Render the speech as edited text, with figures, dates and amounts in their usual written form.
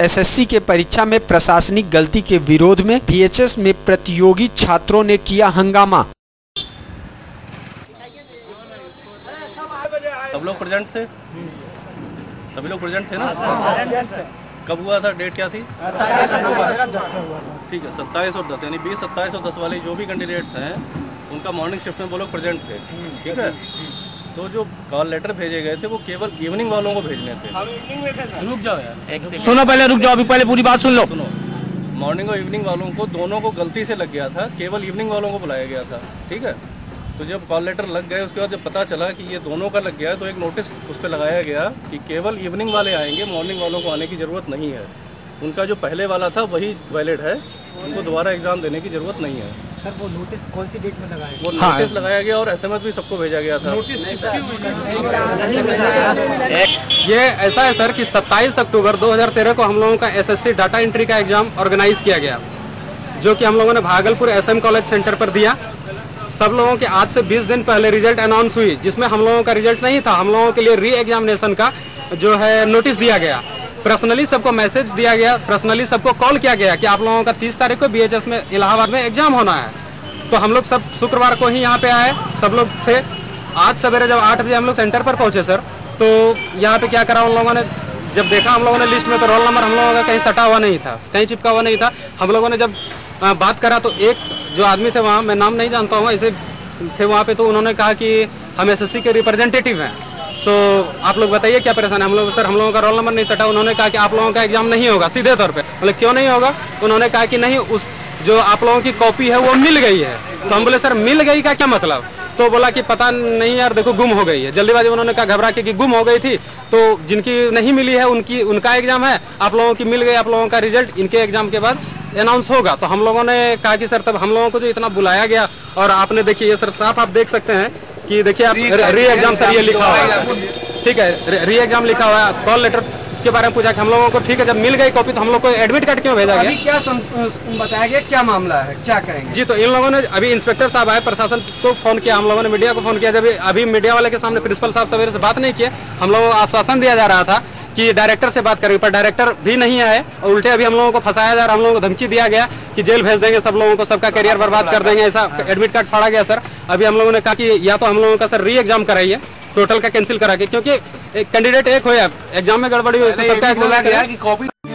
SSC के परीक्षा में प्रशासनिक गलती के विरोध में बीएचएस में प्रतियोगी छात्रों ने किया हंगामा। सब लोग प्रेजेंट थे, सभी लोग प्रेजेंट थे ना? कब हुआ था? डेट क्या थी? ठीक है, 27 और 10 यानी 20, 27 और 10 वाले जो भी कैंडिडेट्स हैं उनका मॉर्निंग शिफ्ट में वो लोग प्रेजेंट थे। ठीक है, तो जो कॉल लेटर भेजे गए थे वो केवल इवनिंग वालों को भेजने थे। रुक जाओ यार, सुनो पहले, रुक जाओ, अभी पहले पूरी बात सुन लो। सुनो, मॉर्निंग और इवनिंग वालों को दोनों को गलती से लग गया था, केवल इवनिंग वालों को बुलाया गया था। ठीक है, तो जब कॉल लेटर लग गए उसके बाद जब पता चला कि ये दोनों का लग गया तो एक नोटिस उस पर लगाया गया कि केवल इवनिंग वाले आएंगे, मॉर्निंग वालों को आने की ज़रूरत नहीं है। उनका जो पहले वाला था वही वैलिड है, उनको दोबारा एग्जाम देने की ज़रूरत नहीं है। सर वो नोटिस कौन सी डेट में लगाया? वो नोटिस लगाया गया और एसएमएस भी सबको भेजा गया था। ये ऐसा है सर कि 27 अक्टूबर 2013 को हम लोगों का एसएससी डाटा एंट्री का एग्जाम ऑर्गेनाइज किया गया, जो कि हम लोगों ने भागलपुर एसएम कॉलेज सेंटर पर दिया। सब लोगों के आज से 20 दिन पहले रिजल्ट अनाउंस हुई, जिसमें हम लोगों का रिजल्ट नहीं था। हम लोगों के लिए री एग्जामिनेशन का जो है नोटिस दिया गया, पर्सनली सबको मैसेज दिया गया, पर्सनली सबको कॉल किया गया कि आप लोगों का 30 तारीख को बीएचएस में इलाहाबाद में एग्जाम होना है। तो हम लोग सब शुक्रवार को ही यहाँ पे आए, सब लोग थे। आज सवेरे जब 8 बजे हम लोग सेंटर पर पहुंचे सर, तो यहाँ पे क्या करा उन लोगों ने, जब देखा हम लोगों ने लिस्ट में तो रोल नंबर हम लोगों का कहीं सटा हुआ नहीं था, कहीं चिपका हुआ नहीं था। हम लोगों ने जब बात करा तो एक जो आदमी थे वहाँ, मैं नाम नहीं जानता हूँ, ऐसे थे वहाँ पे, तो उन्होंने कहा कि हम एसएससी के रिप्रेजेंटेटिव हैं, सो आप लोग बताइए क्या परेशानी है। हम लोग, सर हम लोगों का रोल नंबर नहीं सटा। उन्होंने कहा कि आप लोगों का एग्जाम नहीं होगा, सीधे तौर पे। बोले क्यों नहीं होगा? उन्होंने कहा कि नहीं, उस जो आप लोगों की कॉपी है वो मिल गई है। तो हम बोले सर मिल गई का क्या मतलब? तो बोला कि पता नहीं यार, देखो गुम हो गई है। जल्दीबाजी उन्होंने कहा घबरा के कि गुम हो गई थी, तो जिनकी नहीं मिली है उनका एग्जाम है, आप लोगों की मिल गई, आप लोगों का रिजल्ट इनके एग्जाम के बाद अनाउंस होगा। तो हम लोगों ने कहा कि सर तब हम लोगों को जो इतना बुलाया गया, और आपने देखिए ये सर साफ आप देख सकते हैं कि देखिए आप री एग्जाम सर ये लिखा हुआ है। ठीक है, री एग्जाम लिखा हुआ है। कॉल लेटर के बारे में पूछा कि हम लोगों को ठीक है जब मिल गई कॉपी तो हम लोग को एडमिट कार्ड क्यों भेजा गया? अभी क्या बताया गया, क्या मामला है, क्या करेंगे? जी, तो इन लोगों ने अभी इंस्पेक्टर साहब आए, प्रशासन को फोन किया, हम लोगों ने मीडिया को फोन किया। जब अभी मीडिया वाले के सामने प्रिंसिपल साहब सवेरे से बात नहीं किए, हम लोगों को आश्वासन दिया जा रहा था कि डायरेक्टर से बात करेंगे, पर डायरेक्टर भी नहीं आए और उल्टे अभी हम लोगों को फंसाया जा रहा है। हम लोगों को धमकी दिया गया कि जेल भेज देंगे, सब लोगों को, सबका करियर बर्बाद कर देंगे, ऐसा एडमिट कार्ड फाड़ा गया सर। अभी हम लोगों ने कहा कि या तो हम लोगों का सर री एग्जाम कराइए, टोटल का कैंसिल करा के, क्योंकि कैंडिडेट एक हो या एग्जाम में गड़बड़ी हुई तो सबका